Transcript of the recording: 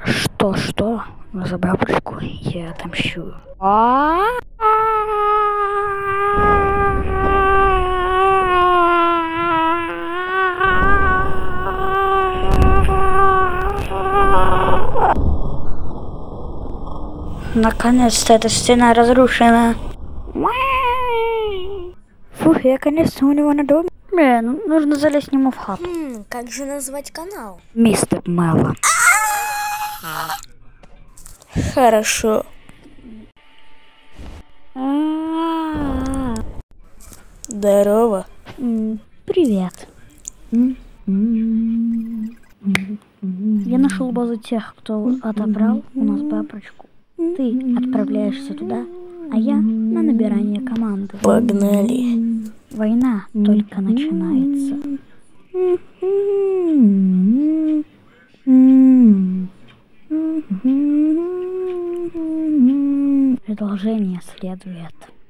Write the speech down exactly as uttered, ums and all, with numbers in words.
Что-что? За бабушку я отомщу. А? Наконец-то эта стена разрушена. Фух, я конечно у него на доме. Блин, нужно залезть к нему в хату. Хм, как же назвать канал? Мистер Меллон. Хорошо. Здорово. Привет. Я нашел базу тех, кто отобрал у нас бабочку. Ты отправляешься туда, а я на набирание команды. Погнали. Война только начинается. Продолжение следует.